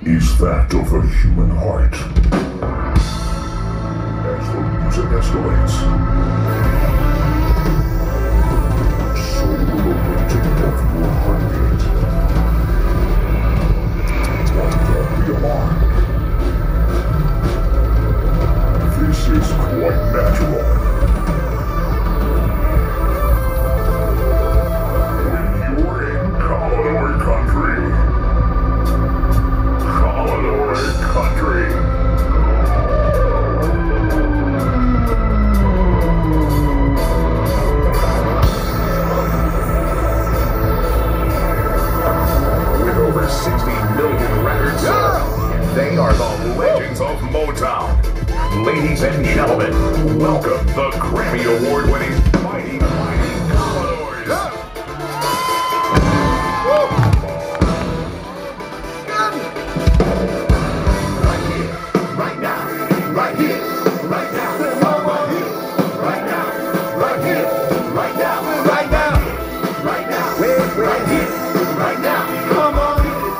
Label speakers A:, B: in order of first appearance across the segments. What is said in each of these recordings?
A: is that of a human heart. As the music escalates, so will the rhythm of your heartbeat. But don't be alarmed. This is quite natural. When you're in Commodore country. Commodore country. With over 60 million records sold, they are the legends of Motown. Ladies and gentlemen, welcome the Grammy Award-winning Mighty Commodores. Right here, right now, right here, right now, right here, right now, right here, right now, right now, right now, right here, right now. Come on.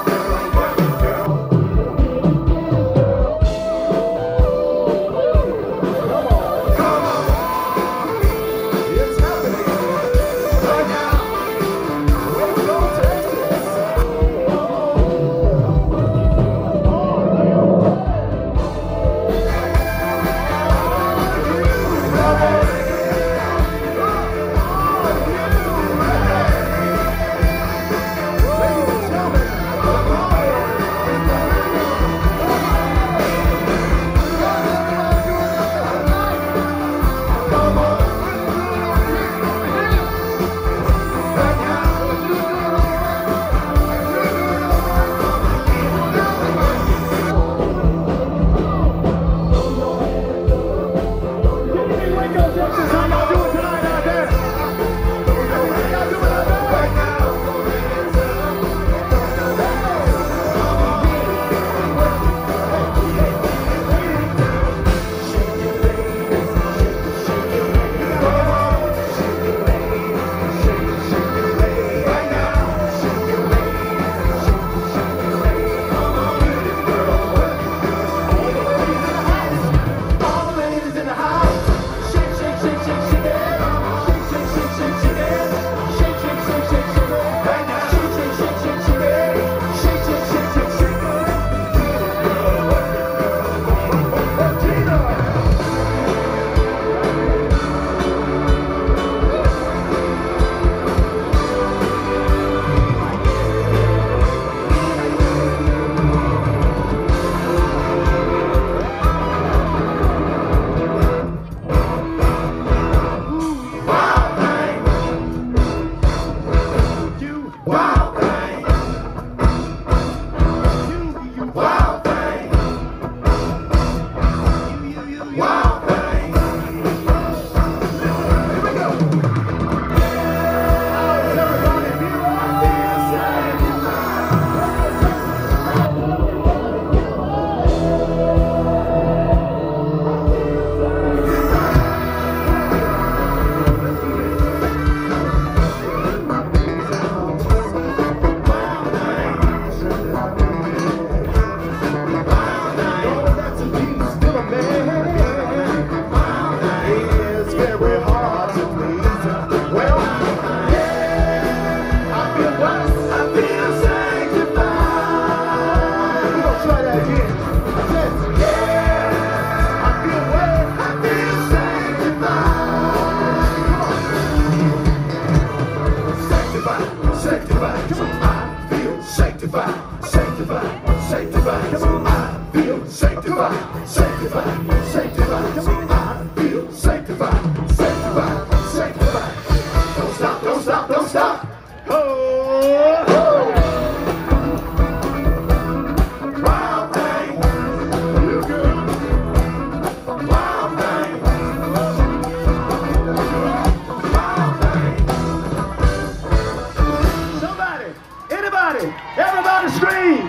B: Everybody scream!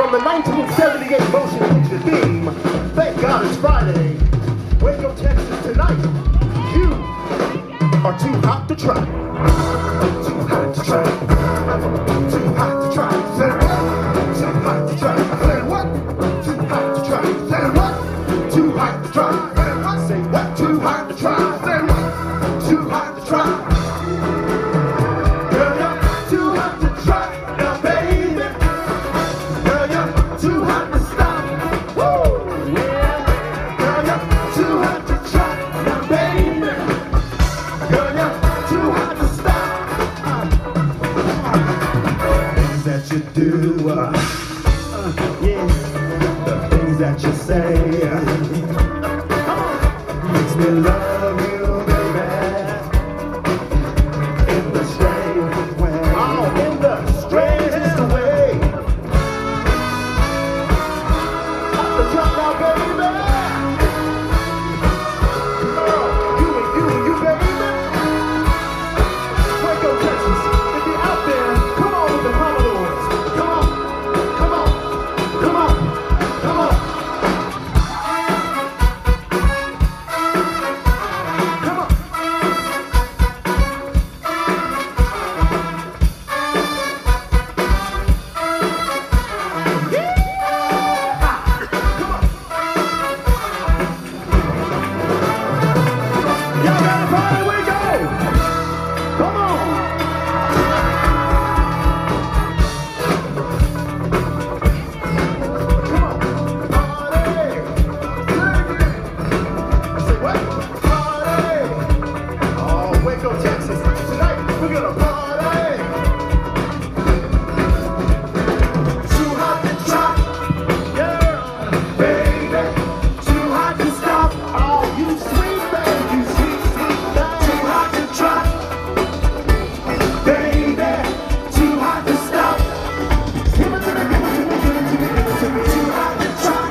A: from the 1978 motion picture theme, Thank God It's Friday. Waco, Texas tonight. You are too hot to try. Too hot to try. Too hot to try. Say what? Too hot to try. Say what? Too hot to try. Say what? Too hot to try. Say what? Say what? Too hot to try. Say what? Too hot to try. Girl, you're too hot to try. Now, baby. Girl, you're too hot to stop. Woo! Yeah. Girl, you're too hot to try. Now, baby. Girl, you're too hot to stop. Things that you do, yeah. The things that you say, makes me love you, baby. In the strangest way. Oh, in the strangest way. Off the top now, baby. Girl, you, baby. Waco, Texas. If you're out there, come on with the Commodores. Come on, come on, come on, come on. Come on. Y'all got a party? We go. Come on. Come on. Party. Say what? Party. Oh, Waco, Texas. Tonight we're gonna party. Too hot to try. Girl, baby. Too hot to stop. Oh, you sweet baby. You sweet, sweet baby. Too hot to try. Baby. Too hot to stop. Give it to me, give it to me, give it to me, give it to me. Too hot to try.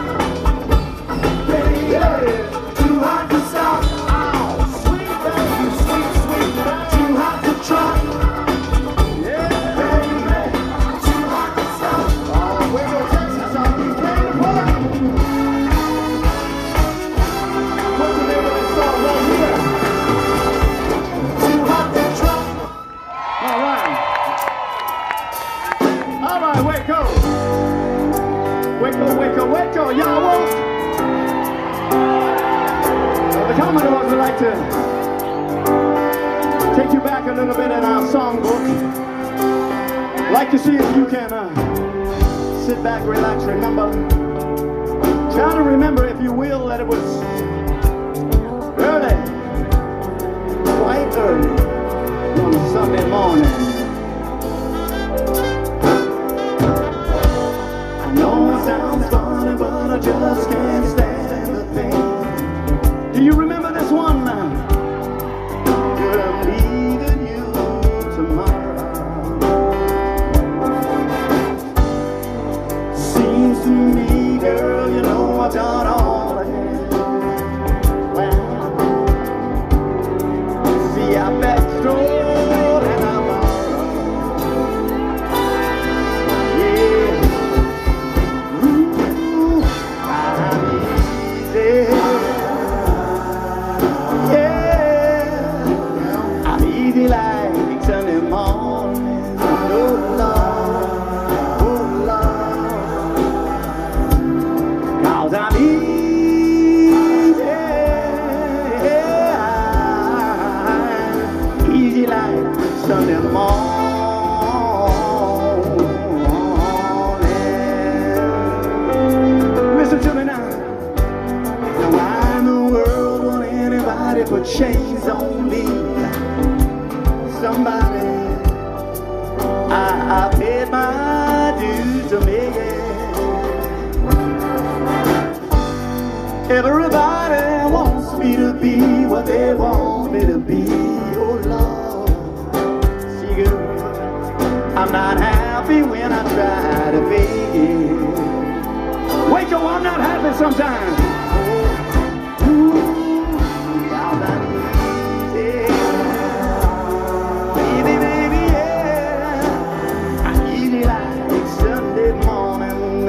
A: Baby. Too hot to stop. Oh, sweet baby. Sweet, sweet baby. Too hot to try. Yeah, baby. Too hot to stop. Oh, Waco, Texas, all these baby. What's the name of this song right here? Too hot to try. All right. All right, Waco. Waco, Waco, Waco. Y'all woke? Well, the Commodores would like to take you back a little bit in our songbook. Like to see if you can sit back, relax, remember. Try to remember, if you will, that it was early, quite early, on a Sunday morning. I know it sounds funny, but I just can't stand the pain. Do you remember this one now? Good, I'm leaving you tomorrow. Seems to me, girl, you know I've done all I can. Well, see, I bet strolling tomorrow. Yeah. Ooh, I'm easy. Yeah. I'm easy like Sunday morning. Oh, Lord. Oh, Lord. 'Cause I'm easy like Sunday morning. Listen to me now. Now why in the world would anybody put chains on me? Somebody, I paid my dues to make it. Everybody wants me to be what they want me to be. Oh Lord, see girl, I'm not happy when I try to fake it. Waco, I'm not happy sometimes. Ooh, I'm not easy. Baby, baby, yeah. I'm easy like Sunday morning.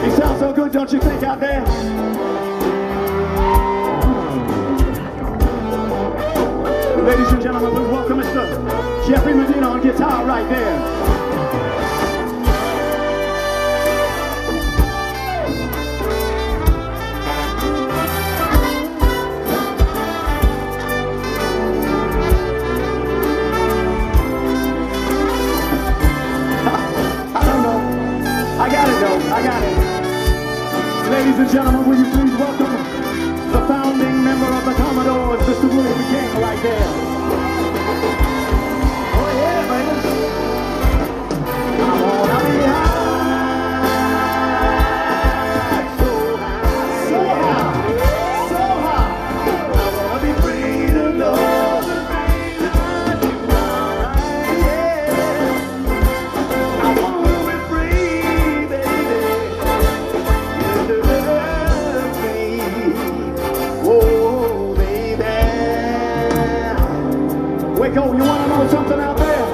B: You sound so good, don't you think, out there? Ladies and gentlemen, please welcome Mr. Jeffrey Medina on guitar right there. I got it though, I got it. Ladies and gentlemen, will you please welcome the founding member of the Commodores, Mr. William King, right there. Oh yeah, baby. I wanna be high, so high, so high, so high. I wanna be free to know the rain that you are, yeah. I wanna be free. Waco, you want to know something out there?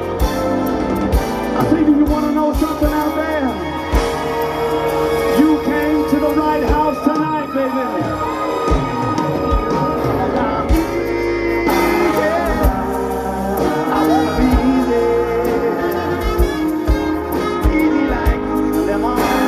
B: I think you want to know something out there. You came to the right house tonight, baby. I want to be easy. Easy like the morning.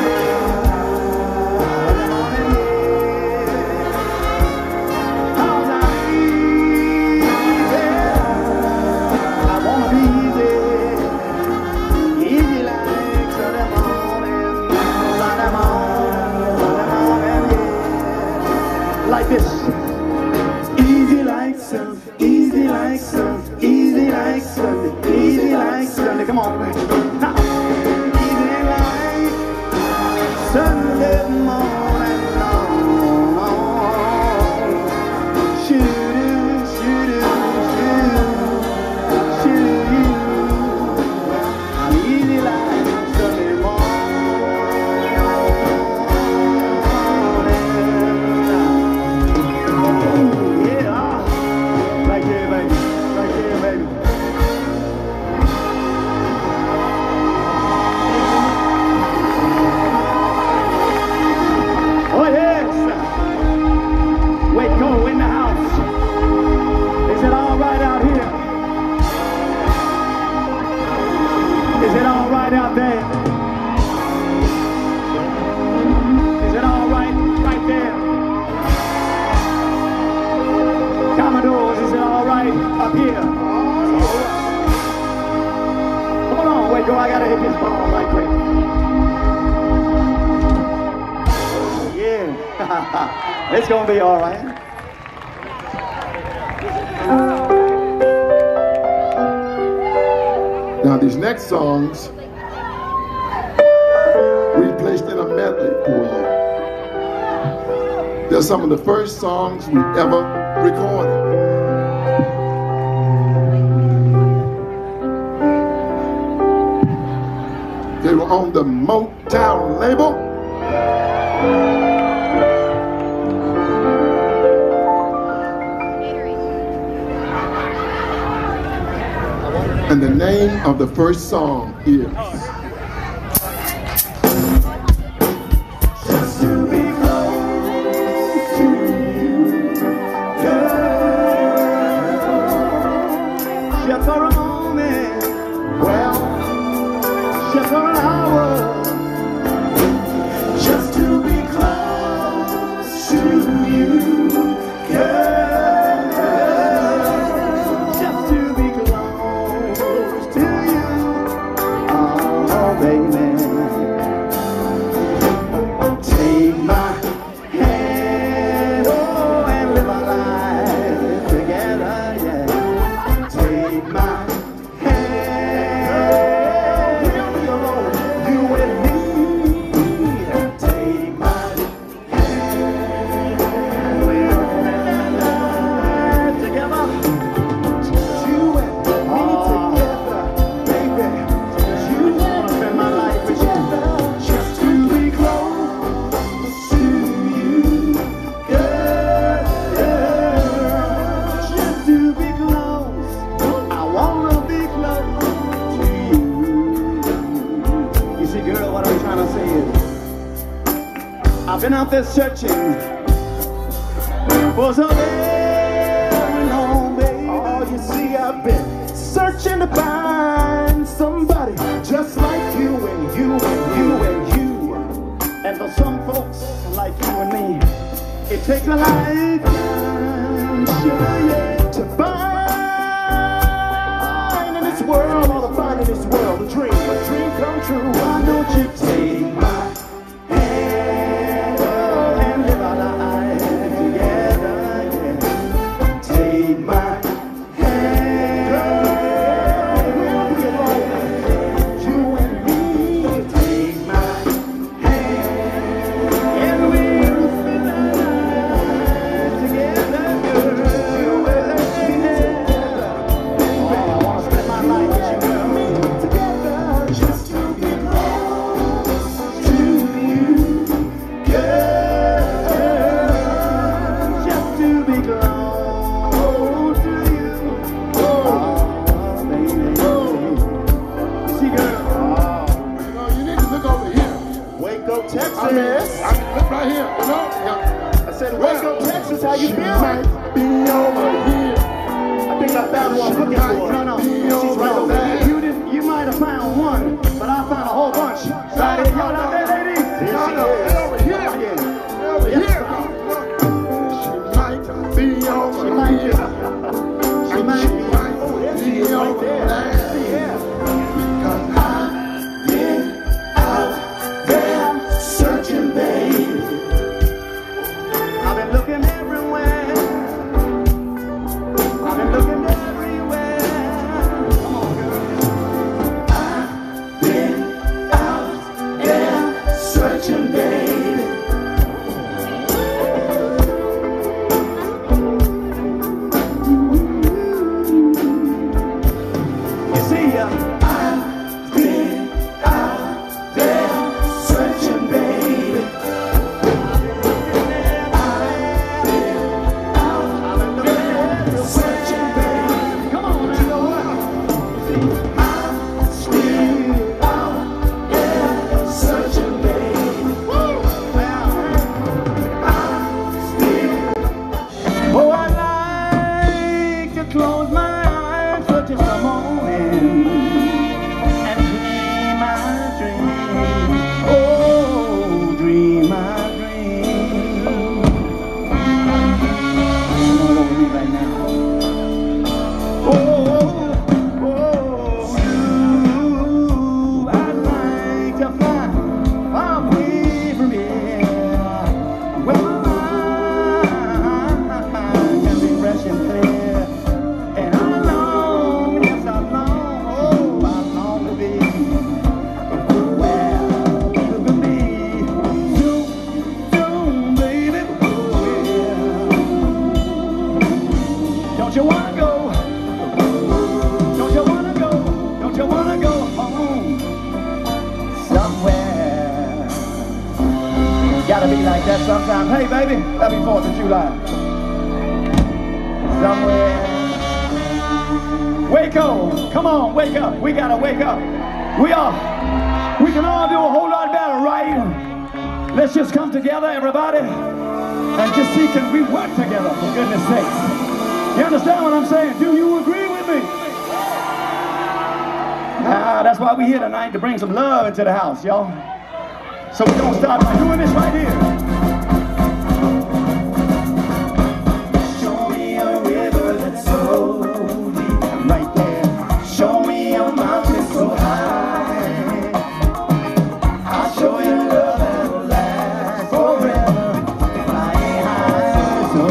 B: Like this. Easy like sun, easy like sun, easy like Sunday, easy like Sunday. Come on, man. Easy like Sunday morning long. Shoot, shoot, shoot, shoot. I'm easy like Sunday Waco in the house. Is it all right out here? Is it all right out there? Is it all right right there? Commodores, is it all right up here? Hold on, Waco, I gotta hit this ball right quick. Yeah, it's gonna be all right.
A: Now these next songs we placed in a medley for you. They're some of the first songs we ever recorded. They were on the Motown label. And the name of the first song is Just to Be Close to You, girl. Just for a moment, well, just for an hour. Just to be close to you, girl. Just to be close to you.
B: I've been out there searching for something long, baby.
A: Oh, you see, I've been searching to find somebody just like you and you and you and you.
B: And for some folks like you and me, it takes a lifetime, sure, yeah,
A: to find in this world, all to find in this world, a dream come true. Why don't you take my hand and live our life together? Yeah. Take my hand, we'll be alone, you and me. Take my hand and we'll spend our lives together, girl. You and me.
B: I want to spend my life with you, girl.
A: Together, just to be close to you, girl.
B: Just to be close to you. Oh, baby. See, girl.
C: You know, you need to look over here.
A: Waco, Texas.
C: I mean, look right here. You know? Yeah.
A: I said, Waco, Texas, how you
C: She
A: feeling?
C: might be over here.
A: I think I found who I'm looking for.
B: No.
A: She's right over there.
B: You might have found one, but I found a whole bunch. Right here, y'all out there, ladies?
A: Here
C: No,
A: she
C: no,
A: is.
C: over here.
A: Yeah.
C: Over
A: Yes.
C: here. She might be over here.
B: She might be.
A: Oh, there she is right there. Yeah.
C: Because
A: I've been out there searching, baby.
B: I've been looking everywhere. I've been looking everywhere. Come on, girl.
A: I've been out there searching, baby.
B: You see,
A: I've been out there searching, baby. Searching, baby.
B: come on, man.
A: You know what? I'm still out there searching, baby. I'm still.
B: Oh, I like to close my eyes for just a moment and dream my dream. Oh, dream my dream. All over me right now. Oh, I'd like to fly far away from here, where my mind can be fresh and clear. And I long, yes I long, oh, I long to be where people can be. Soon, baby, yeah. Don't you wanna go? Don't you wanna go? Don't you wanna go home somewhere? Gotta be like that sometimes. Hey, baby, happy 4th of July. Somewhere. Waco, come on, wake up. We gotta wake up. We can all do a whole lot better, right? Let's just come together, everybody, and just see, can we work together, for goodness sakes? You understand what I'm saying? Do you agree with me? That's why we're here tonight, to bring some love into the house, y'all. So we're gonna start by doing this right here. Show me a river that's so deep, right there. Show me a mountain so high. I'll show you love that'll last forever, flying high, so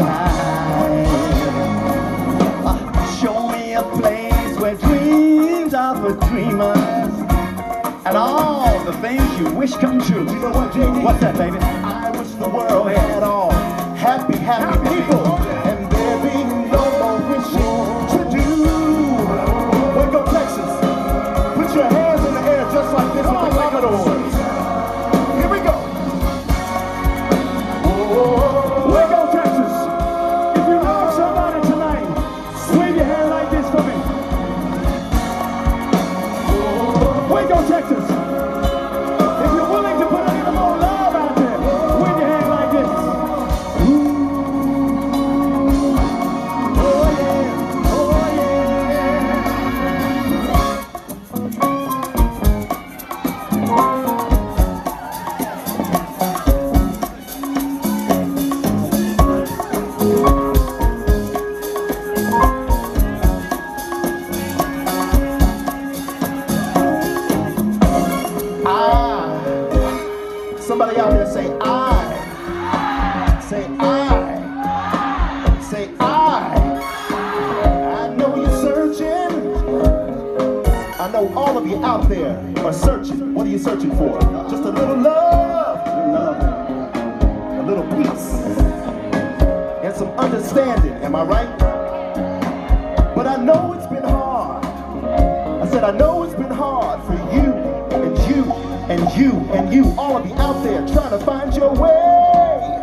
B: high. Show me a place where dreams are for dreamers, and all the things you wish come true.
A: You know what, JD?
B: What's that, baby?
A: I wish the world had all happy people, and there be no more wishing to do. Waco, Texas. Put your hands in the air just like this with the Commodores. Here we go.
B: Waco, Texas. If you love somebody tonight, wave your hand like this for me. Waco, Texas. If you're willing to put a little more love out there, wave your hand of you out there are searching. What are you searching for? Just a little love, a little peace, and some understanding. Am I right? But I know it's been hard. I said I know it's been hard for you and you and you and you, all of you out there trying to find your way.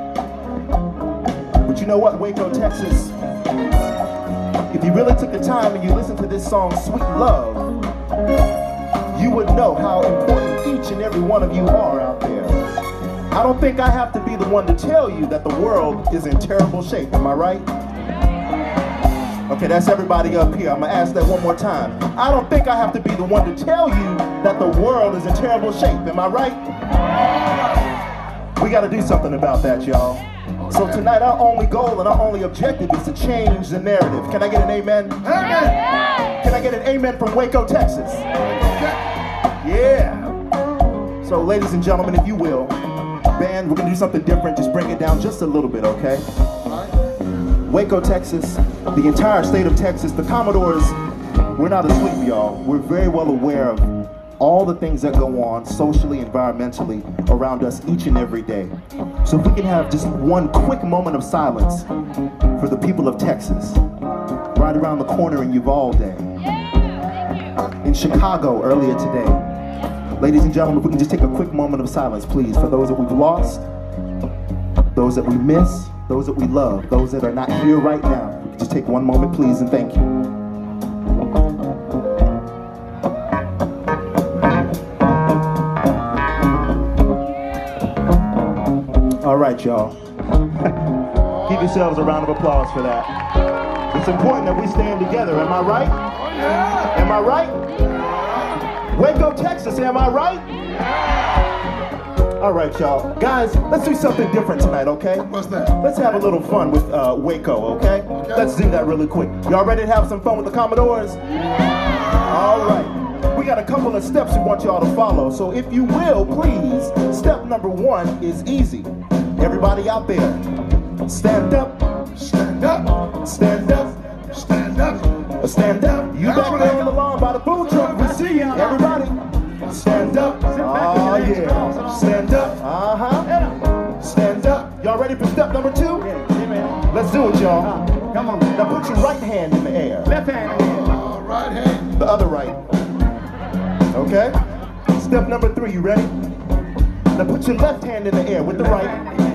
B: But you know what, Waco, Texas? If you really took the time and you listened to this song, Sweet Love, you would know how important each and every one of you are out there. I don't think I have to be the one to tell you that the world is in terrible shape, am I right? Okay, that's everybody up here. I'm gonna ask that one more time. I don't think I have to be the one to tell you that the world is in terrible shape, am I right? We gotta do something about that, y'all. So tonight, our only goal and our only objective is to change the narrative. Can I get an amen? Amen! Can I get an amen from Waco, Texas? Yeah! So ladies and gentlemen, if you will, band, we're gonna do something different. Just bring it down just a little bit, okay? Waco, Texas, the entire state of Texas, the Commodores, we're not asleep, y'all. We're very well aware of all the things that go on socially, environmentally around us each and every day. So if we can have just one quick moment of silence for the people of Texas, right around the corner in Uvalde, in Chicago earlier today. Ladies and gentlemen, if we can just take a quick moment of silence, please, for those that we've lost, those that we miss, those that we love, those that are not here right now. We can just take one moment, please, and thank you. All right, y'all. Give yourselves a round of applause for that. It's important that we stand together, am I right? Am I right? Waco, Texas, am I right? All right, y'all. Guys, let's do something different tonight, okay?
C: What's that?
B: Let's have a little fun with Waco, okay? Let's do that really quick. Y'all ready to have some fun with the Commodores? All right. We got a couple of steps we want y'all to follow. So if you will, please, step number one is easy. Everybody out there, stand up,
C: Stand up,
B: stand up,
C: stand up.
B: stand up. You back there on the lawn by the food truck, we see you. Everybody, stand up. Oh yeah, stand up. Stand up. Y'all ready for step number two? Let's do it, y'all.
D: Come on.
B: Now put your right hand in the air.
D: Left hand.
C: Right hand.
B: The other right. Okay? Step number three, you ready? Now put your left hand in the air with the right.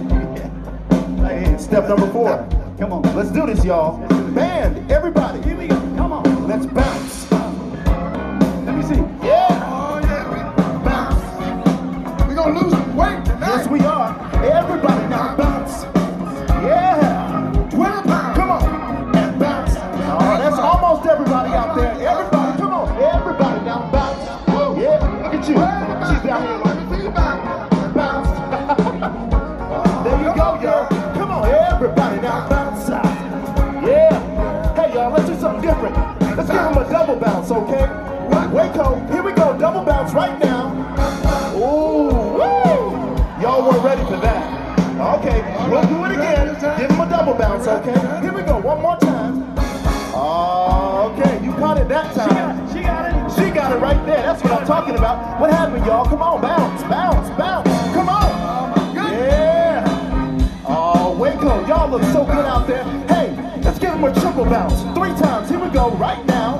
B: Step number four.
D: Come on.
B: Let's do this, y'all. Band, everybody.
D: Here we go. Come on.
B: Let's bounce.
D: Let me see.
B: Yeah.
C: Oh yeah, we bounce. We gonna lose some weight tonight.
B: Yes, we are. Everybody now bounce. Yeah.
C: 20 pounds.
B: Come on. And bounce. Oh, that's almost everybody out there. Everybody, come on. Everybody now bounce. Yeah. Look at you. She's down here.
C: Let me see you bounce.
B: Bounce. There you go, y'all. Come on, everybody now bounce out. Yeah. Hey, y'all, let's do something different. Let's give them a double bounce, okay? Waco, here we go. Double bounce right now. Ooh, woo. Y'all weren't ready for that. Okay, we'll do it again. Give them a double bounce, okay? Here we go, one more time. Okay, you caught it that time.
D: She got it.
B: She got it right there. That's what I'm talking about. What happened, y'all? Come on, bounce, bounce, bounce. Come on. Yeah. Oh, Waco, y'all look so good out there. Hey, let's give them a triple bounce. 3 times. Here we go, right now.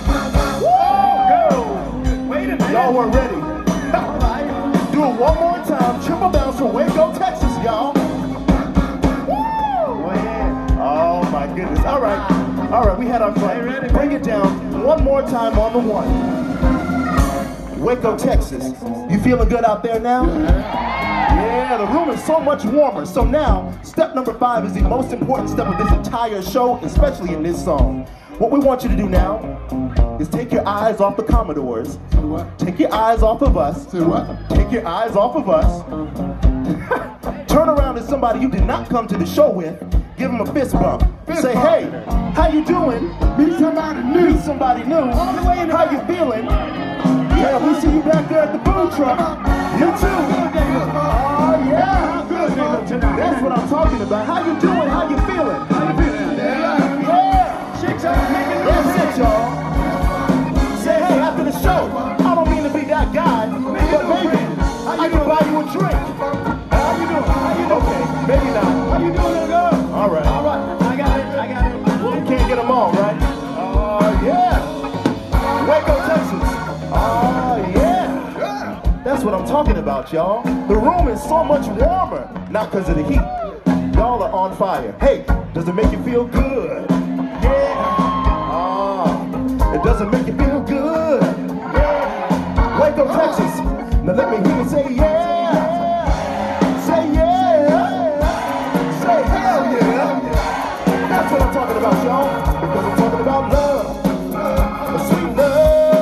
B: Woo!
D: Wait a minute.
B: Y'all weren't ready. Do it one more time. Triple bounce from Waco, Texas, y'all.
D: Go ahead.
B: Oh, my goodness. All right. All right, we had our fun. Bring it down one more time on the one. Waco, Texas. You feeling good out there now? Yeah, the room is so much warmer. So now, step number 5 is the most important step of this entire show, especially in this song. What we want you to do now is take your eyes off the Commodores. Take your eyes off of us.
C: Say what?
B: Take your eyes off of us. Turn around to somebody you did not come to the show with. Give them a fist bump. Say, hey, how you doing?
C: Meet somebody new.
B: Meet somebody new. How you feeling? Yeah, we see you back there at the food truck. You too. Oh, yeah. That's what I'm talking about. How you doing? How you feeling? Yeah.
D: Chicks are making
B: That's it, y'all. Say, hey, after the show, a drink. How you doing? How you doing? Okay, maybe not. How you doing, little girl? All right. All right. I got it. I got it. You can't get them all, right? Yeah. Waco, Texas. Yeah. That's what I'm talking about, y'all. The room is so much warmer, not because of the heat. Y'all are on fire. Hey, does it make you feel good? Yeah. It doesn't make you feel good. Yeah. Waco, Texas. Now let me hear you say yeah. Say yeah. Say hell yeah. That's what I'm talking about, y'all. Because I'm talking about love. Sweet love.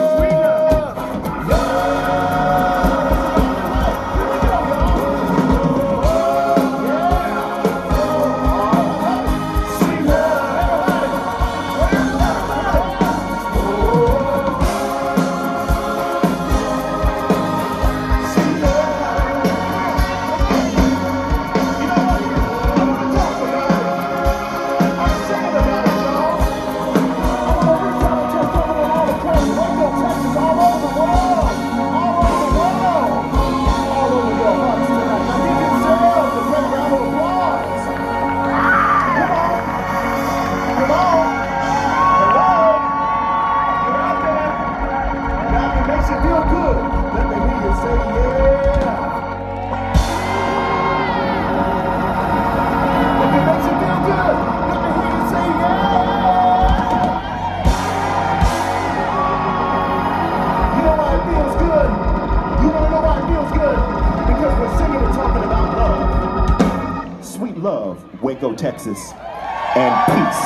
B: Love, Waco, Texas, and peace.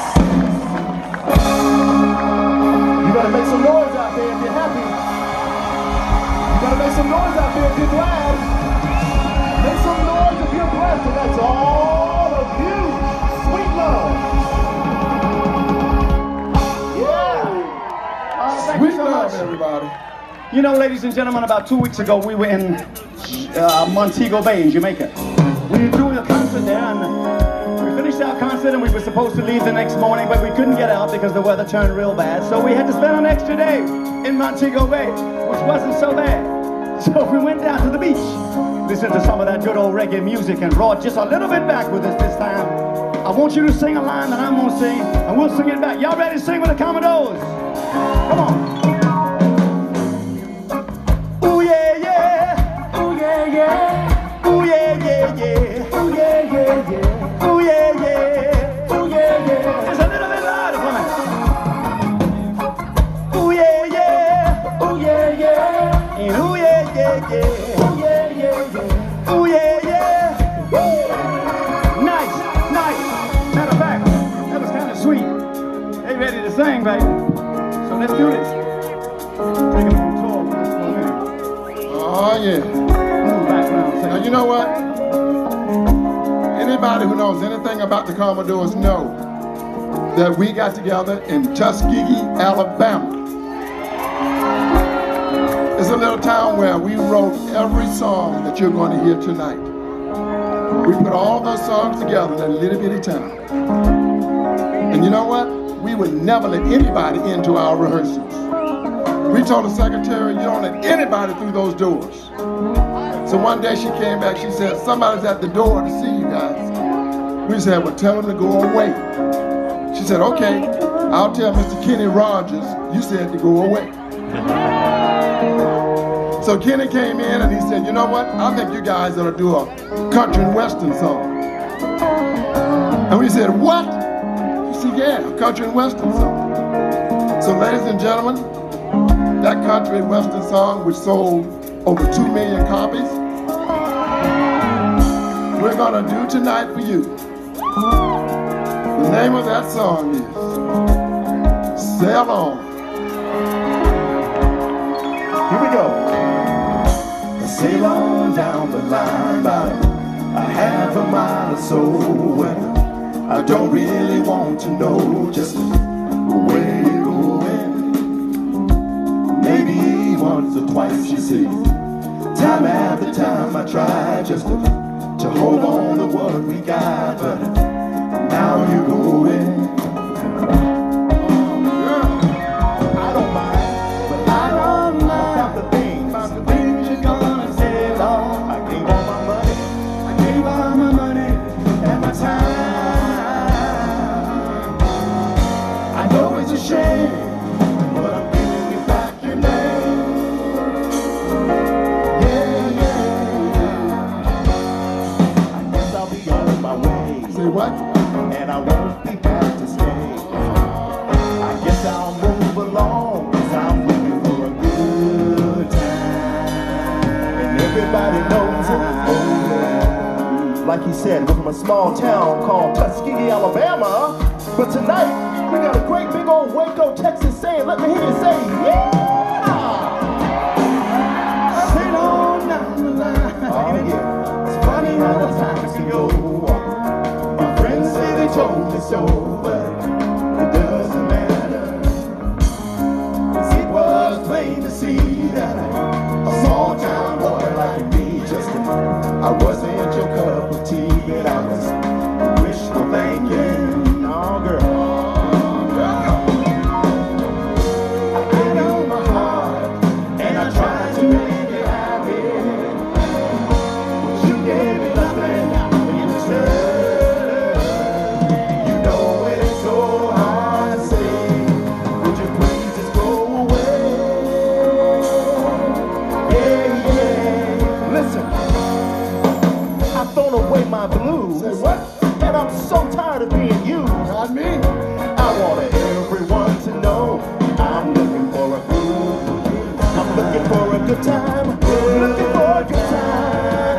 B: You gotta make some noise out there if you're happy. You gotta make some noise out there if you're glad. Make some noise if you're blessed, and that's all of you. Sweet love. Yeah.
C: Sweet love, everybody.
D: You know, ladies and gentlemen, about 2 weeks ago, we were in Montego Bay in Jamaica. We threw a concert there, and we finished our concert, and we were supposed to leave the next morning, but we couldn't get out because the weather turned real bad. So we had to spend an extra day in Montego Bay, which wasn't so bad. So we went down to the beach, listened to some of that good old reggae music, and brought just a little bit back with us this time. I want you to sing a line that I'm gonna sing, and we'll sing it back. Y'all ready to sing with the Commodores? Come on. Ooh yeah, yeah. Ooh yeah, yeah. Ooh yeah, yeah, yeah. Ooh yeah, yeah, yeah. Ooh yeah, yeah. Ooh yeah, yeah. Just a little bit louder for me. Ooh yeah, yeah. Ooh yeah, yeah. And ooh yeah, yeah, yeah. Ooh yeah, yeah, yeah. Ooh yeah, yeah. Woo. Nice, nice. Matter of fact, that was kind of sweet. They ready to sing, baby. So let's do this. Take them on tour with us for a minute.
C: Oh, yeah. Now, you know what? Anybody who knows anything about the Commodores know that we got together in Tuskegee, Alabama. It's a little town where we wrote every song that you're going to hear tonight. We put all those songs together in a little bitty town. And you know what? We would never let anybody into our rehearsals. We told the secretary, you don't let anybody through those doors. So one day she came back, she said, somebody's at the door to see you guys. We said, well, tell them to go away. She said, okay, I'll tell Mr. Kenny Rogers, you said to go away. So Kenny came in and he said, you know what? I think you guys ought to do a country and western song. And we said, what? He said, yeah, a country and western song. So ladies and gentlemen, that country and western song, which sold over 2 million copies, we're gonna do tonight for you. The name of that song is Sail On.
B: Here we go. Sail on down the line about a half a mile or so, and I don't really want to know just where you're going. Maybe once or twice, you see. Time after time I try just to hold on to what we got, but now you're going. I don't mind, but I don't mind about the things you're gonna sail on. I
C: Say what?
B: And I won't be back to stay. I guess I'll move along, 'cause I'm looking for a good time. And everybody knows it. Oh, yeah. Like he said, we're from a small town called Tuskegee, Alabama. But tonight, we got a great big old Waco, Texas saying, let me hear you say, yeah! Straight on down the line. Oh, yeah. It's funny how the times can go. My friends say they told me so, but it doesn't matter. 'Cause it was plain to see that a small town boy like me I wasn't your cup of tea, but I was wishful thinking. Oh, girl. I gave you my heart, and I tried to make it happy. But you gave me nothing in return. You know it's so hard to say. Would you please just go away? Yeah, yeah. Listen. I've thrown away my blues.
C: Say what?
B: And I'm so tired of being used.
C: Not me.
B: I want everyone to know I'm looking for a good time. Looking for a good time,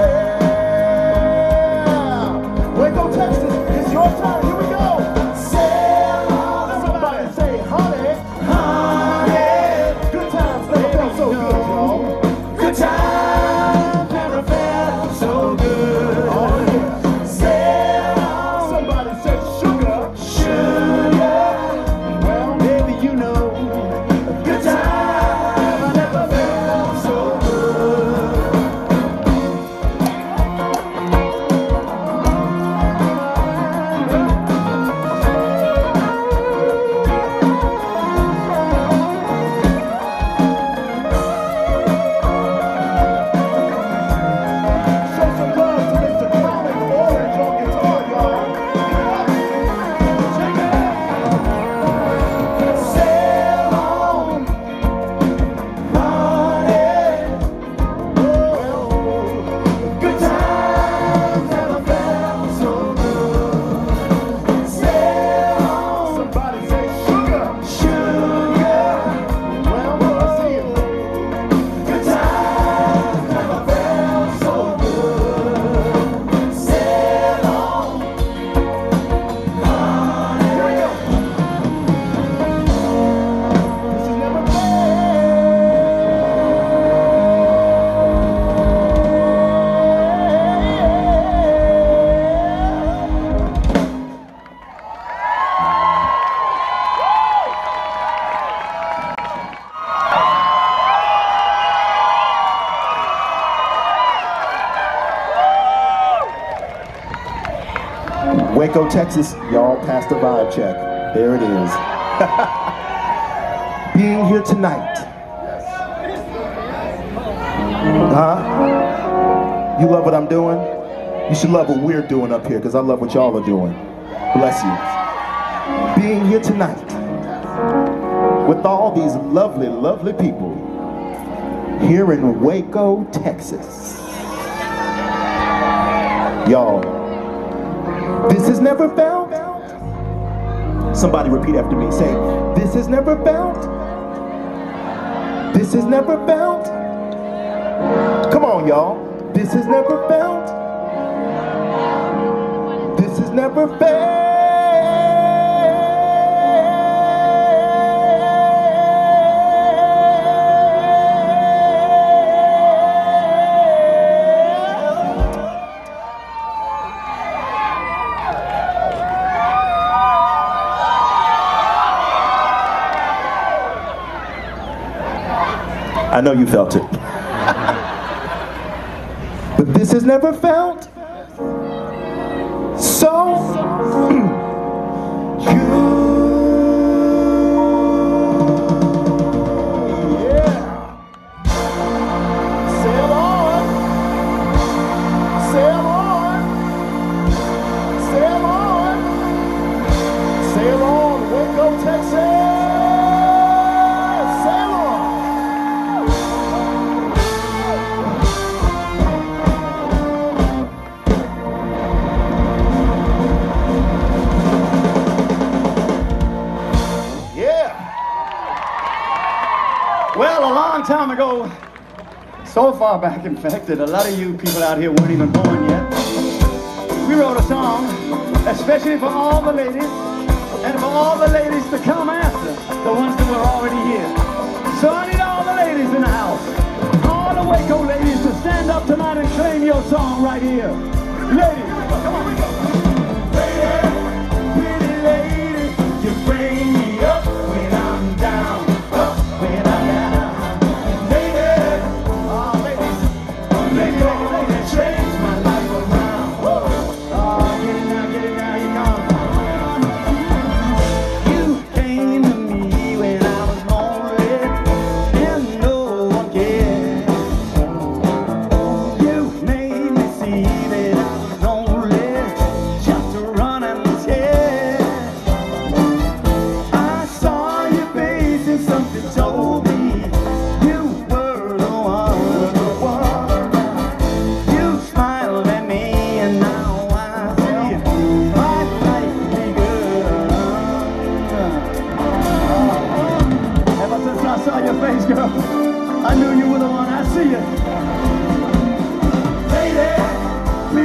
B: yeah. Waco, Texas, it's your time. Here we go. Sail on. Somebody say, honey, honey. Good times never felt so good, y'all. Good times never felt so good. Oh, yeah. Sail on. Somebody say, sugar, sugar. Well, baby, you know, good times never felt so good. Show some love to Mr. Comic Orange on guitar, y'all. Check it out. Sail on, honey. Oh, good times never felt so good. Sail on. Somebody say sugar, sugar. Well, I see it. Good times never felt so good. Sail on, honey. Here we go. This is never Waco, Texas, y'all passed the vibe check. There it is. Being here tonight. Huh? You love what I'm doing? You should love what we're doing up here, because I love what y'all are doing. Bless you. Being here tonight with all these lovely, lovely people here in Waco, Texas. Y'all, this has never felt. Somebody repeat after me. Say, this has never felt. This has never felt. Come on, y'all. This has never felt. This has never felt. I know you felt it. But this has never felt so Sail on, sail on, sail on, sail on, Waco, Texas. Sail on.
D: time ago, so far back, in fact, that a lot of you people out here weren't even born yet. We wrote a song, especially for all the ladies, and for all the ladies to come after, the ones that were already here. So I need all the ladies in the house, all the Waco ladies to stand up tonight and claim your song right here. Ladies, come on. Lady, pretty lady, you bring me up when I'm down, up when I'm down. Lady, oh ladies, lady, change my life around. Oh, get it now, you come. You came to me when I was lonely and no one cared. You made me see that I was lonely, just running scared. I saw your face and something told me you were the one. You smiled at me and now I see my life begun. Ever since I saw your face, girl, I knew you were the one. I see you. Lady,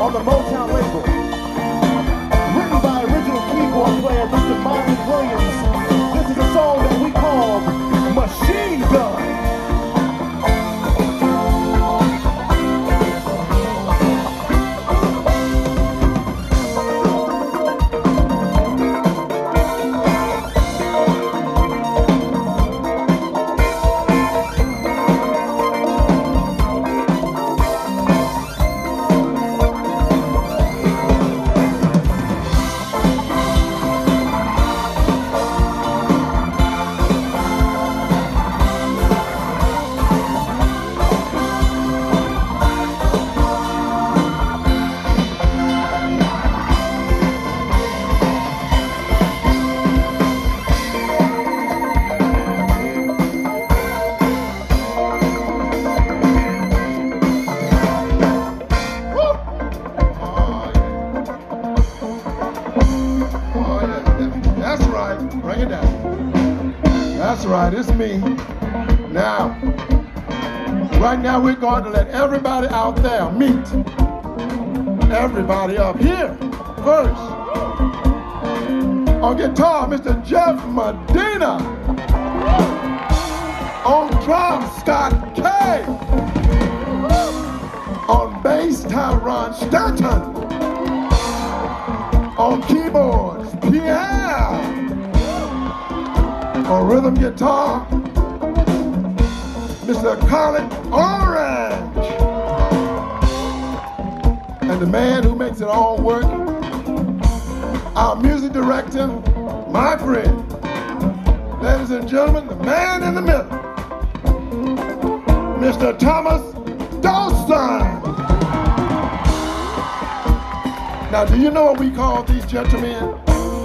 B: on the Motown label. Written by original keyboard player Mr. Marvin Williams. This is a song that we call Machine Gun.
C: That's right, it's me. Now, right now we're going to let everybody out there meet everybody up here first. On guitar, Mr. Jeff Medina. On drums, Scott K. On bass, Tyron Stanton. On keyboards, Pierre. On rhythm guitar, Mr. Colin Orange. And the man who makes it all work, our music director, my friend. Ladies and gentlemen, the man in the middle, Mr. Thomas Dawson. Now, do you know what we call these gentlemen?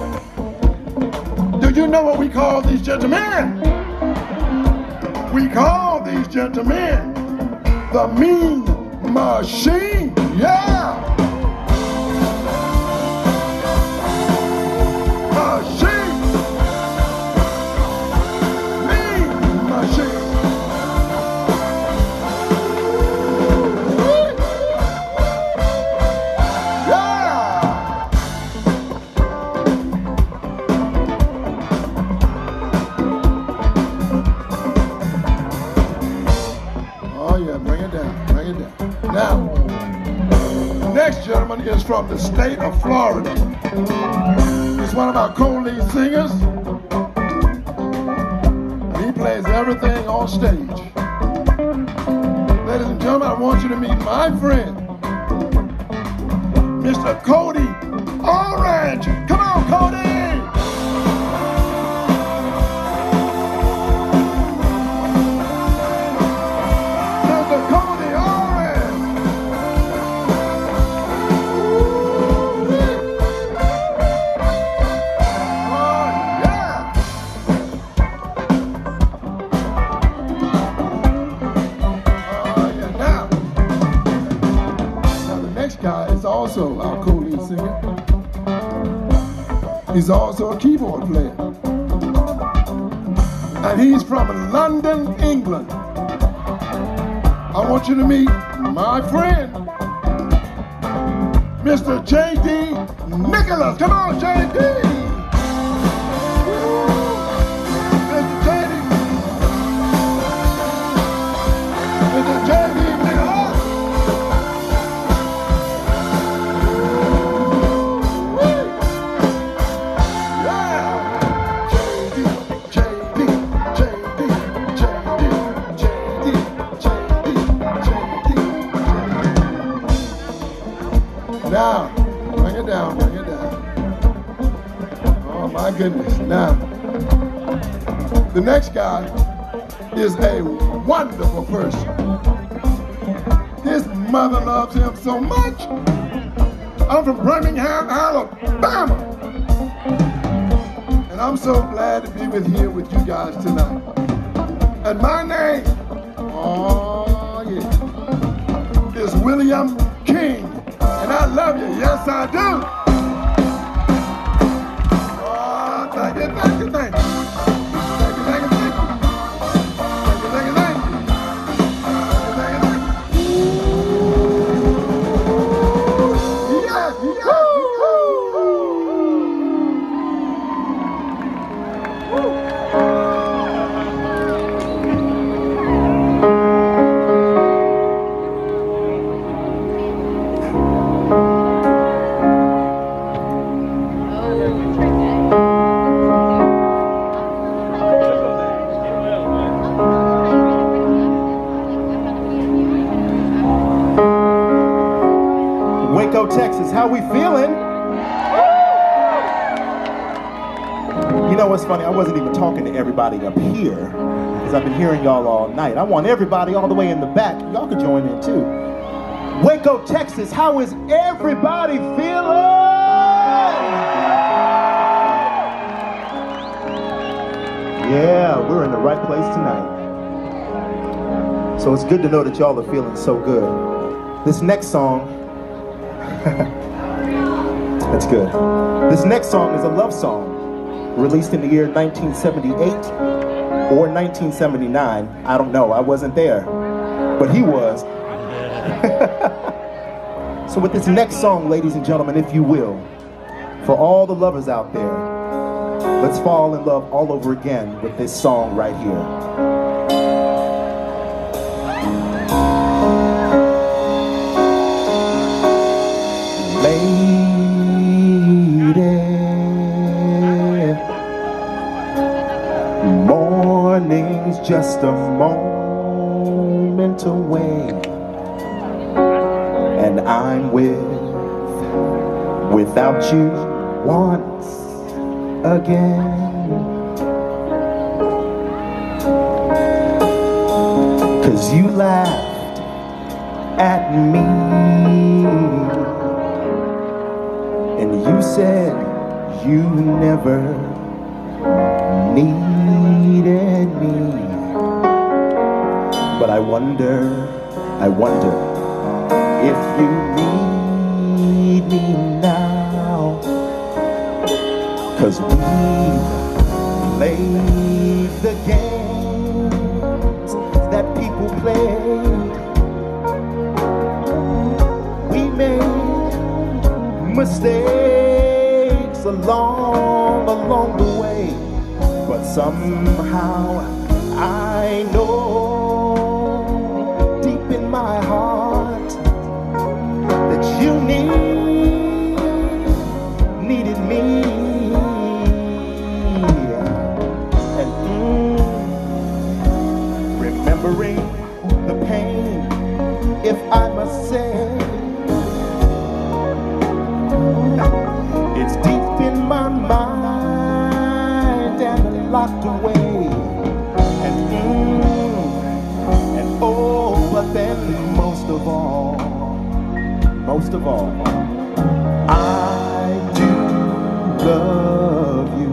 C: Do you know what we call these gentlemen? We call these gentlemen the Mean Machine. Yeah! Machine! Mean Machine! Now, the next gentleman is from the state of Florida. He's one of our co-lead singers. And he plays everything on stage. Ladies and gentlemen, I want you to meet my friend, Mr. Cody Orange. Come on, Cody! Also our co-lead singer. He's also a keyboard player. And he's from London, England. I want you to meet my friend, Mr. J.D. Nicholas. Come on, J.D. Mr. J.D. Mr. J.D. Nicholas. Now, bring it down, bring it down. Oh my goodness. Now, the next guy is a wonderful person. His mother loves him so much. I'm from Birmingham, Alabama. And I'm so glad to be here with you guys tonight. And my name, oh yeah, is William King. And I love you, yes I do. Oh, thank you, thank you, thank you. Thank you, thank you, thank you. Thank you, thank you, thank you. Thank you, thank you, thank you.
B: Waco, Texas. How we feeling? You know what's funny? I wasn't even talking to everybody up here because I've been hearing y'all all night. I want everybody all the way in the back. Y'all can join in too. Waco, Texas. How is everybody feeling? Yeah, we're in the right place tonight. So it's good to know that y'all are feeling so good. This next song, that's good. This next song is a love song released in the year 1978 or 1979. I don't know, I wasn't there, but he was. So with this next song, ladies and gentlemen, if you will, for all the lovers out there, let's fall in love all over again with this song right here. Morning's just a moment away, and I'm without you once again. 'Cause you laughed at me and you said you never needed me. But I wonder if you need me now. 'Cause we've played the games that people played. We made mistakes along the way. But somehow I know deep in my heart that you needed me. And remembering the pain, if I must say, it's deep in my mind and locked away. And oh, but then most of all, I do love you.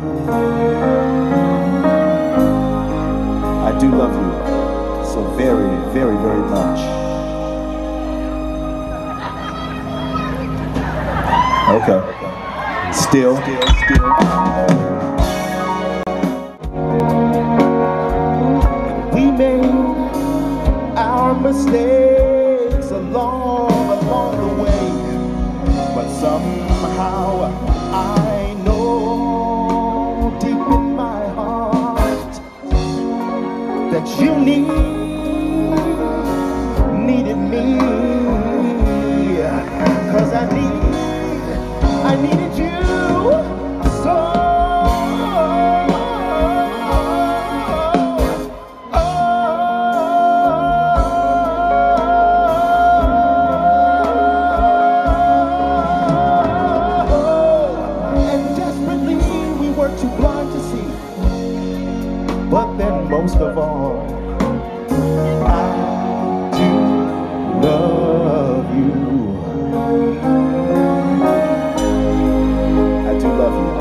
B: I do love you so very, very, very much. Okay. Still. We made our mistakes along the way, but somehow I know deep in my heart that you needed me. 'Cause I needed you so. But then most of all, I do love you. I do love you.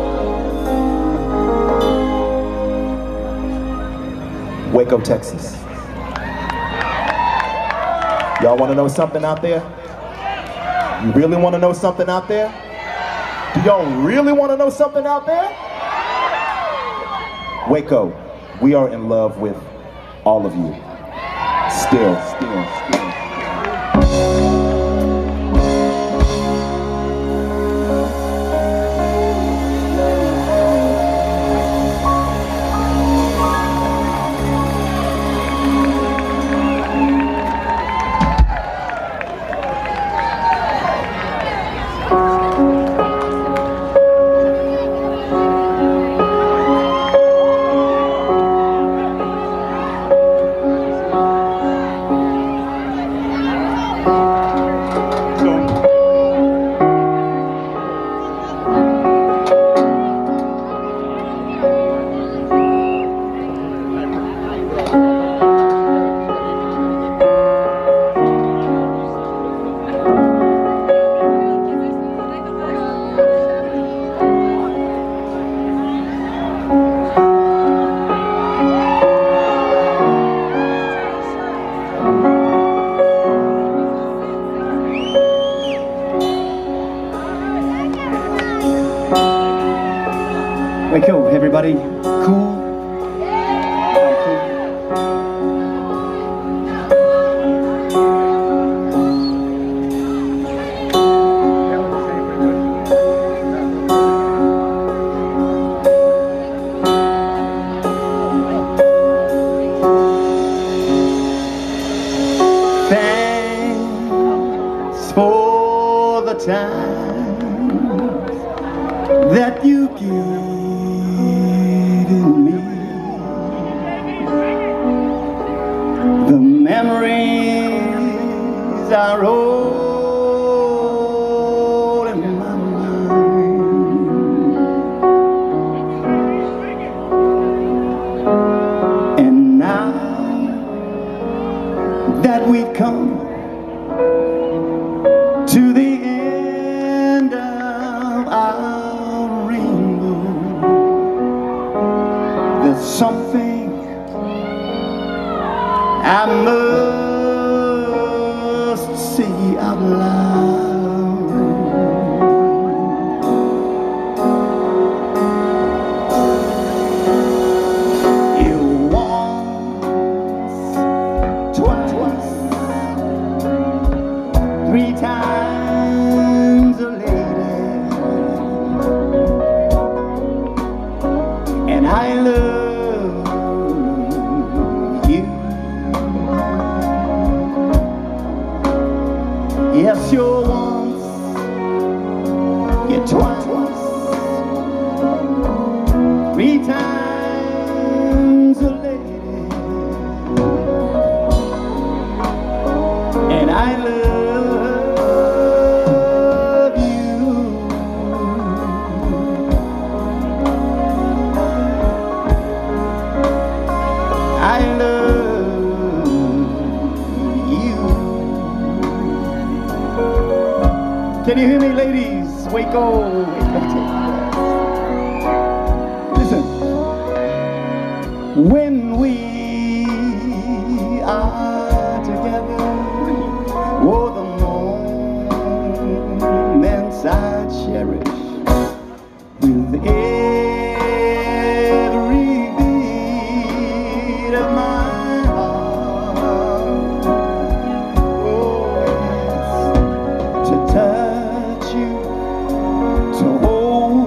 B: Waco, Texas. Y'all want to know something out there? You really want to know something out there? Do y'all really want to know something out there? Waco, we are in love with all of you. Still.
D: Waco, everybody. Cool. Thanks for the time that you given me. The memories are all in my mind. And now that we've come to the end of our rainbow, there's something I must say out loud. You once, twice, three times a lady, and I love you. Yes, you're once, you're twice, three times a lady, and I love you. I love you. Can you hear me, ladies? Waco. Listen. When we are together, oh, the moments I cherish with every beat of my heart. Oh, yes, to touch you, to hold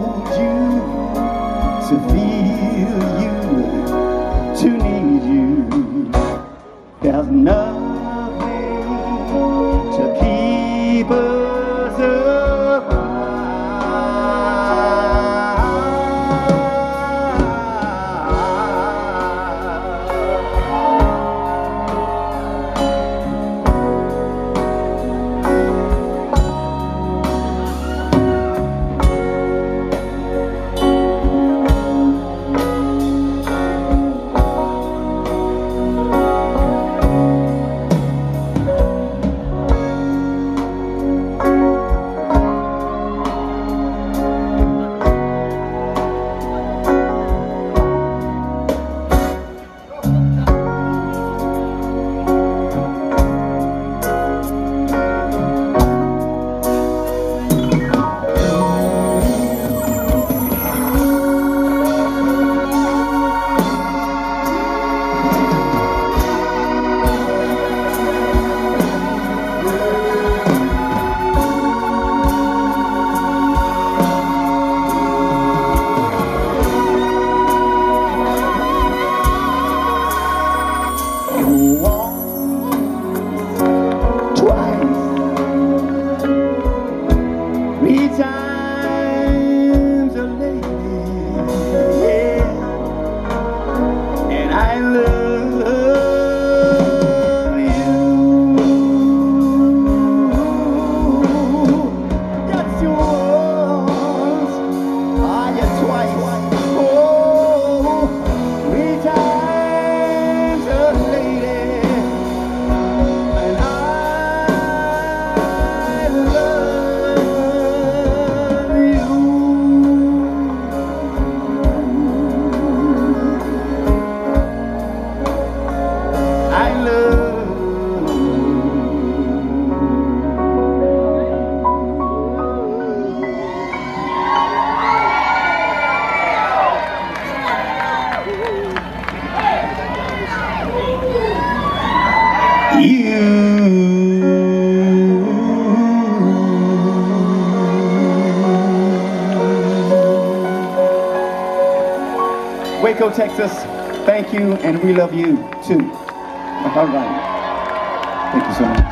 D: Waco, Texas. Thank you, and we love you too. All right. Thank you so much.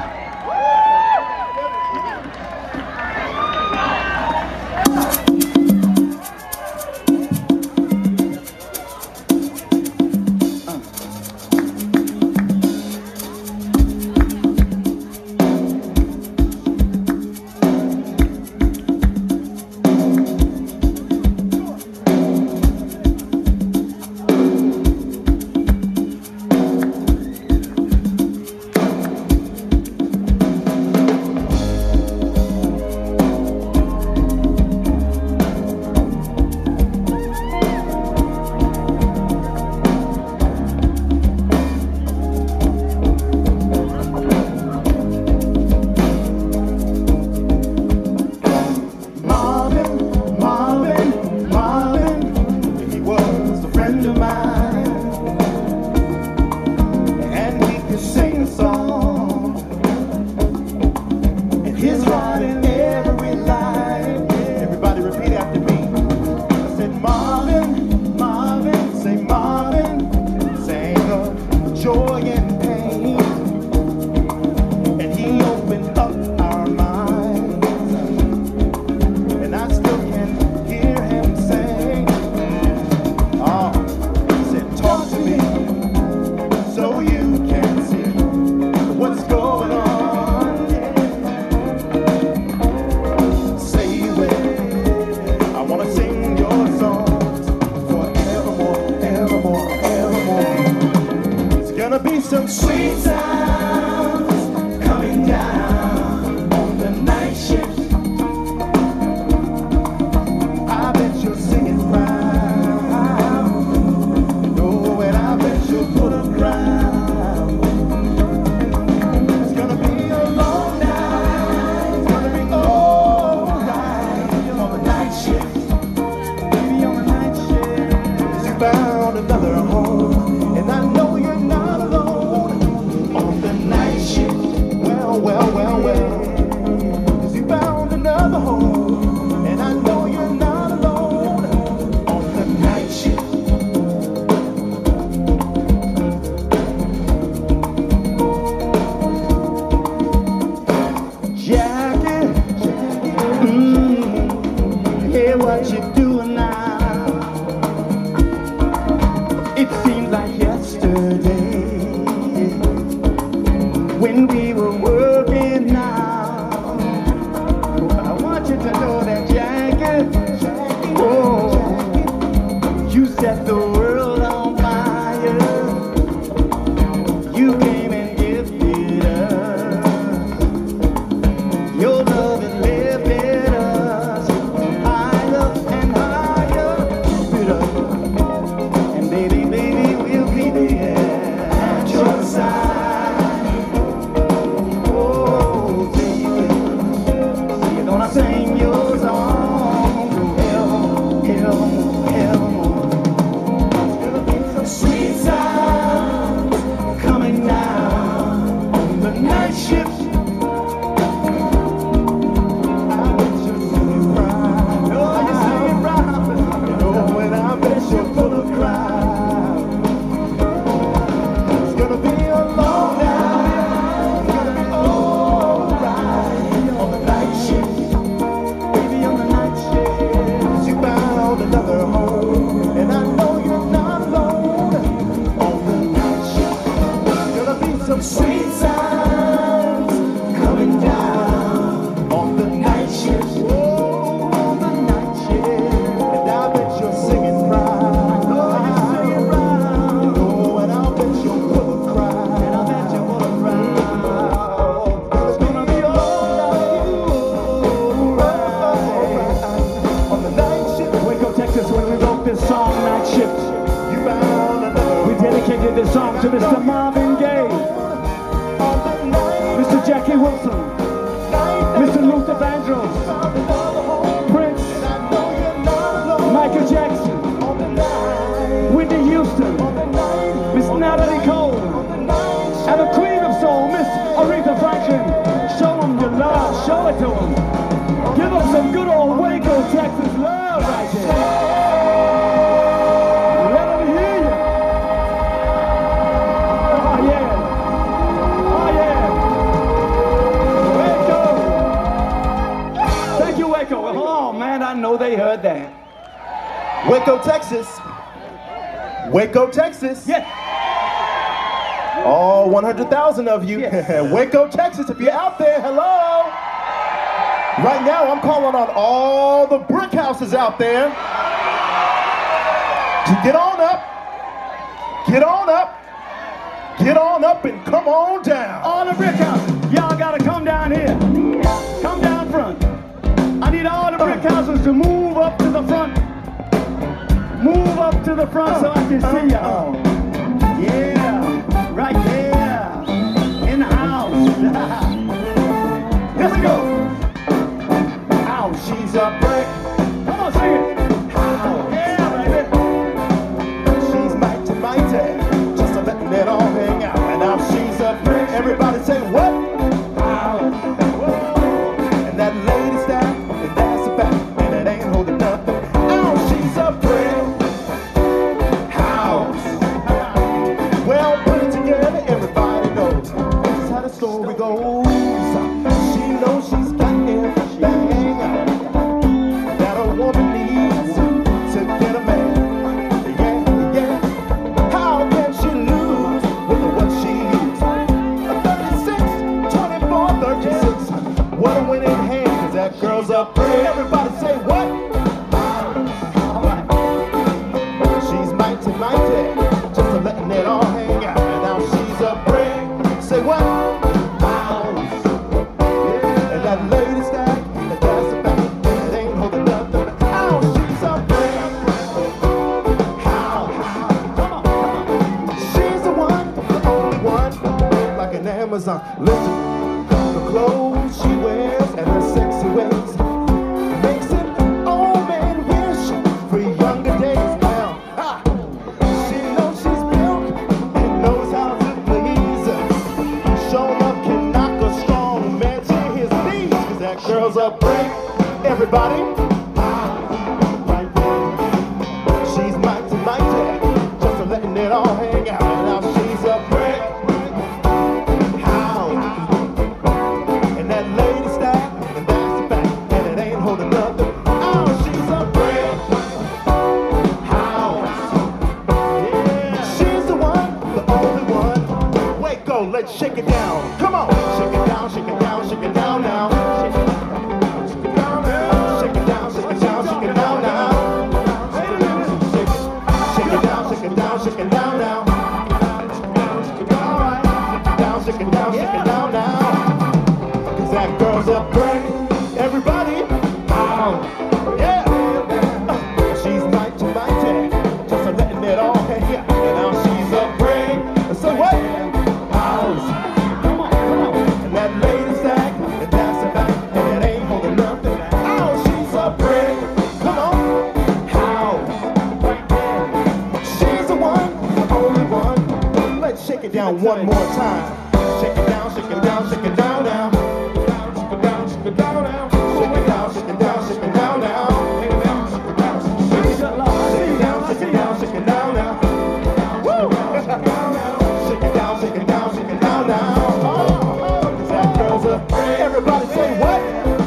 B: Some sweet sounds coming down on the night shift. I bet you're singing proud. Oh, and I bet you'll put a crowd. It's gonna be a long night. It's gonna be alright on the night shift. Baby, on the night shift, 'cause you found another home, and I know you're not alone. Well, 'cause you found another home, and I know you're not alone on the night shift. Jackie, hear what you're doing now. It seems like yesterday when we were working now. I want you to know that, Jackie, oh, you set the world on fire. You came and gifted us. Your love has lifted us higher and higher. And baby, we'll be there at your side. Sing your song, There's gonna be some sweet sounds coming down on the night shift. I bet you're singing proud. Oh, you're singing proud. Oh, and I bet you're full of crowd. It's gonna be a long night. It's gonna be alright on the night shift. Another home, and I know you're not alone on the night shift. There's gonna be some sweet sounds coming down on the night shift. Oh, on the night shift, and I bet you're singing proud. Oh, you're singing proud. Oh, and I bet you'll pull a cry. And I bet you'll pull a cry. It's gonna be alright on the night shift.
D: Texas, when we wrote this song, Night Shift, we dedicated this song to Mr. Marvin Gaye, Mr. Jackie Wilson, Mr. Luther Vandross, Prince, Michael Jackson, Whitney Houston, Miss Natalie Cole, and the Queen of Soul, Miss Aretha Franklin. Show them your love, show it to them. Give them some good old Waco, Texas love right there. Let them hear. they heard that.
E: Waco, Texas. Waco, Texas.
D: Yes.
E: All 100,000 of you.
D: Yes.
E: Waco, Texas, if you're out there, hello. Right now, I'm calling on all the brick houses out there to get on up, get on up, get on up and come on down.
D: All the brick houses, y'all gotta come down here. Come down front. I need all the brick houses to move up to the front. Move up to the front so I can see y'all. Yeah, right there, in the house. Here we go.
E: Ow, she's a brick.
D: Come on, sing it.
E: Ow.
D: Yeah, baby.
E: She's mighty, mighty, just a letting it all hang out. And now she's a brick. Everybody say what? Ow. And that lady's down, and that's a fact, and it ain't holding nothing. Ow, she's a brick house. Well, put it together, everybody knows. This is how the story goes. She knows she's got everything that a woman needs to get a man. Yeah, yeah. How can she lose with what she used? A 36, 24, 36. What a winning hand, 'cause that girl's up there. Everybody say what? She's mighty, mighty, just a letting it all hang out. And now she's a brick. Say what? And that lady's stack, and that's a fact, and it ain't holding nothing. Ow, she's a brick house. She's the one, the only one, like an Amazon. Listen, the clothes she wears and her sexy ways makes an old man wish for younger days. Well, she knows she's built and knows how to please. Show up can knock a strong man to his knees, 'cause that girl's a brick. Everybody, right there. She's mighty, mighty, just a letting it all hang out. And now she's a brick house. And that lady stack, and that's the fact, and it ain't holding nothing. Oh, she's a brick house. Yeah. She's the one, the only one. Waco, let's shake it down. Come on, shake it down, shake it down, shake it down now. Shake it down, shake it down now. Shake it down, shake it down, shake it down now. Shake it down, shake it down, shake it down now. All right, shake it down, shake it down now. 'Cause that girl's a brick. Everybody, yeah. She's mighty, mighty, just a letting it all hang out. And now she's a brick. So what? House.
D: Come on, come on.
E: And that lady's stack, and that's a fact, and it ain't holding nothing. Oh, she's a brick. Come on. House. She's the one, the only one. Let's shake it down one more time. Shake it down, shake it down, shake it down now. Shake it down, shake it down now. Shake it down, shake it down, shake it down now. Shake it down, shake it down, shake it down. Shake it down, shake it down, shake it down now. Woo! Shake it down, shake it down, shake it down now. Oh, 'cause that girl's a brick. Everybody say what?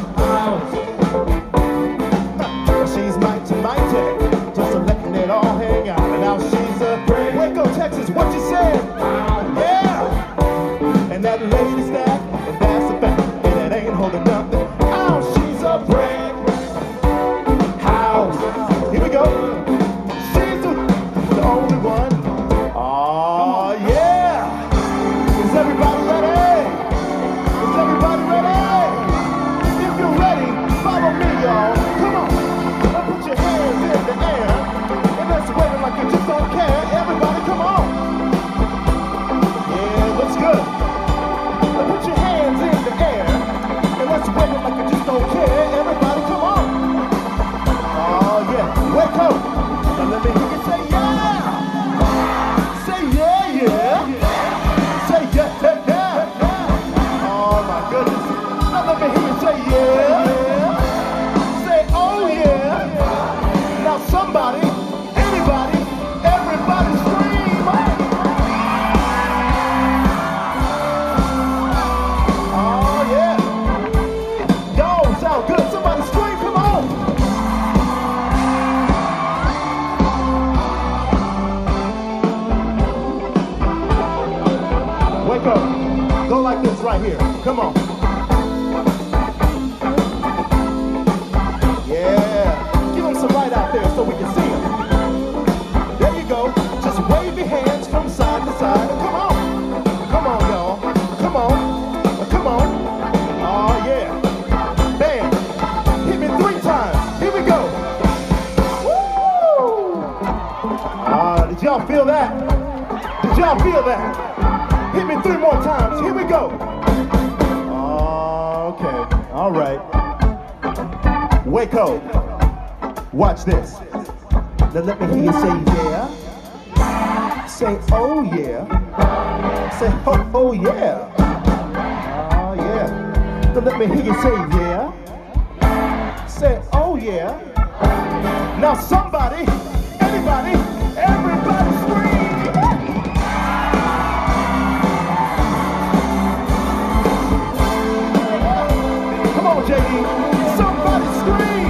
E: She's mighty, mighty, just a letting it all hang out. And now she's a brick. Waco, Texas, what you said? Yeah. And that lady's that, and that's a fact, and it ain't holding nothing. Oh, she's a brick house. Here we go. She's the only one. Oh, yeah. Is everybody ready? Is everybody ready? Come on. Yeah. Give them some light out there so we can see them. There you go. Just wave your hands from side to side. Come on. Come on, y'all. Come on. Come on. Oh, yeah. Bam. Hit me 3 times. Here we go. Woo! Did y'all feel that? Did y'all feel that? Hit me 3 more times. Here we go. Okay. All right. Waco. Watch this. Now let me hear you say yeah. Say oh yeah. Say oh yeah. Oh yeah. Now let me hear you say yeah. Say oh yeah. Now somebody, anybody, everybody scream. Come on, JD. Somebody scream.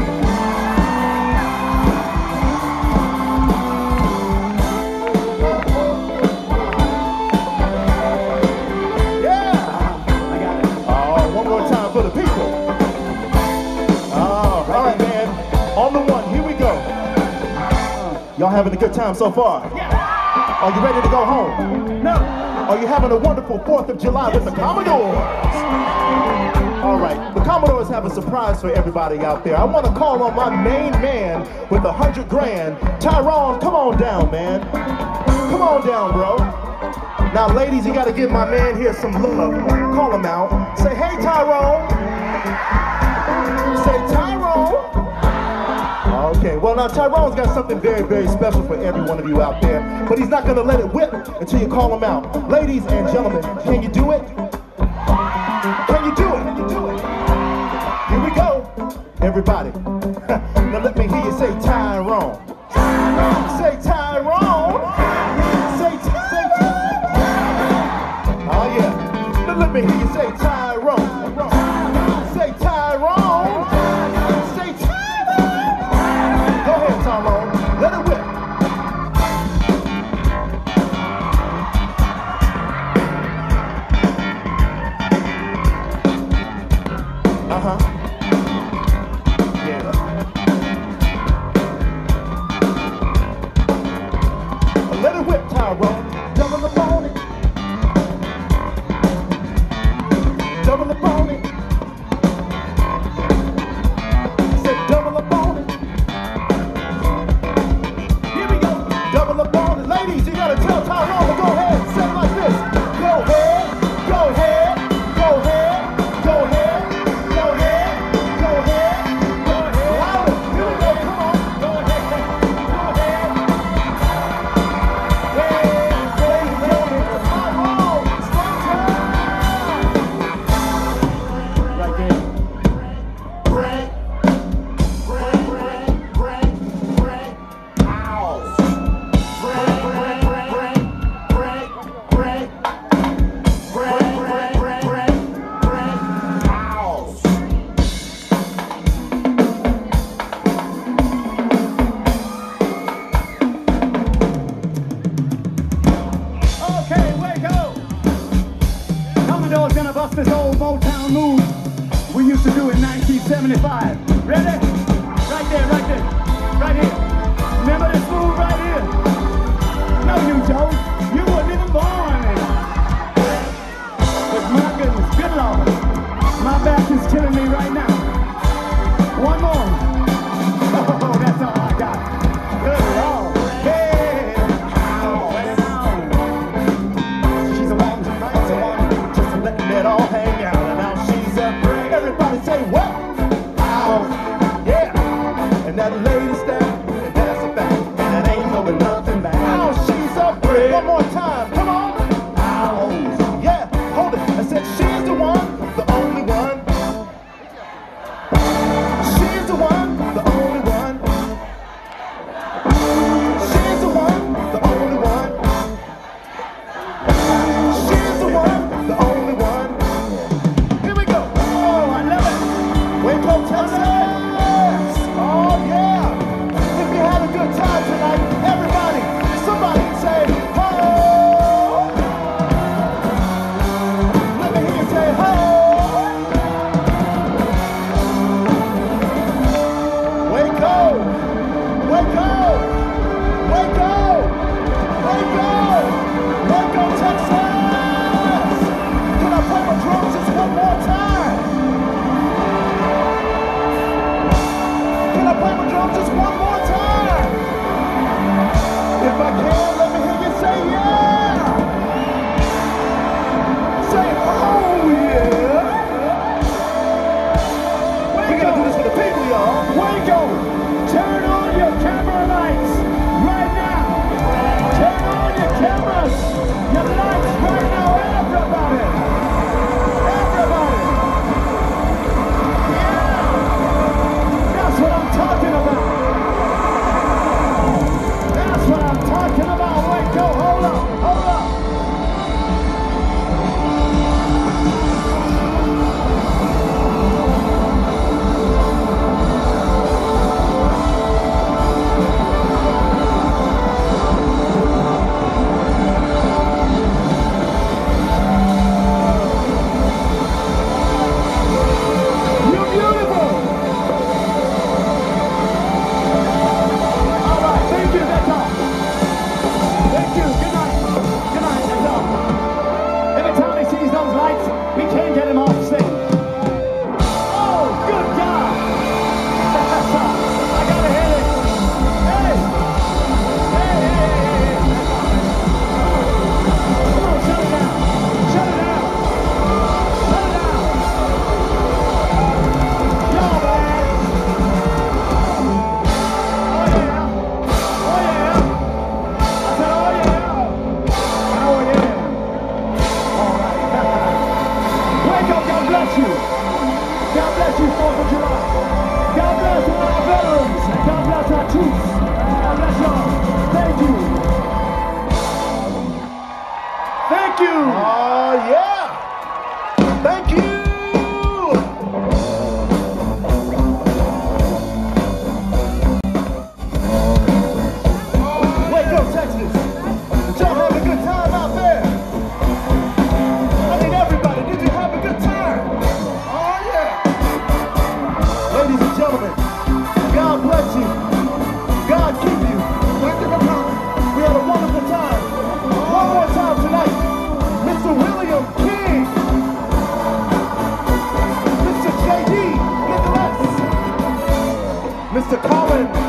E: For the people. All right, man. On the one, here we go. Y'all having a good time so far? Yeah. Are you ready to go home? No. Are you having a wonderful 4th of July with the Commodores? All right, the Commodores have a surprise for everybody out there. I want to call on my main man with 100 grand. Tyrone, come on down, man. Come on down, bro. Now, ladies, you got to give my man here some love. Call him out. Say, hey, Tyrone. Say, Tyrone. Okay, well, now, Tyrone's got something very, very special for every one of you out there. But he's not going to let it whip until you call him out. Ladies and gentlemen, can you do it? Can you do it? Here we go. Everybody. Now, let me hear you say, Tyrone. Say, Tyrone. Say, oh yeah. Now let me hear you say Tyrone. Say Tyrone. Say Tyrone. Go ahead, Tyrone. Let it whip. Uh-huh. Yeah. Let it whip, Tyrone. Double the bonnet. Double up on it. Said double up on it. Here we go. Double up on it. Ladies, you gotta tell Tyrone to go ahead and say it like this. Go ahead, go ahead, go ahead, go ahead, go ahead, go ahead, go ahead. Louder. Here we go, come on. Go ahead, go ahead. Hey, ladies and gentlemen, it's Tyrone. It's fun time.
D: Okay, Waco. Commodores gonna bust this old Motown move we used to do in 1975. Ready? Right there, right there, right here. Remember this move right here? No, you don't. You weren't even born then. But my goodness, good Lord, my back is killing me right now. One more. Oh, that's all I got. Good Lord.
E: It all hang out, and now she's a break. Everybody say what? Ow, yeah. And that lady's down, and that's a fact, and it ain't going nothing back. Ow, she's a break. One more time, come on. Ow, yeah, hold it. I said she's the one. we are.
D: Waco, turn on your camera lights right now. Turn on your cameras, your lights right now, everybody. Everybody. Yeah. That's what I'm talking about. That's what I'm talking about. Waco, hold up, hold up. You're beautiful. All right, thank you, that's all. Thank you, good night. Good night, that's all. Every time he sees those lights, we can't get him off stage. Oh, good God. I got a headache. Hey. Hey, hey, hey, hey. Come on, shut it down. Shut it down. Shut it down. Yo, man. Oh, yeah. Oh, yeah. I said, oh, yeah. Oh, yeah. All right. Waco, God bless you. God bless you, 4th of July. God bless all our veterans. And God bless our troops. God bless y'all. Thank you. Thank you.
E: Oh, yeah. Thank you. Waco, Texas. Did y'all have a good time out there? I mean, everybody, did you have a good time? Oh, yeah. Ladies and gentlemen, God bless you. God keep you. Thank you for coming. We had a wonderful time. One more time tonight. Mr. William King. Mr. J.D. Nicholas. Mr. Colin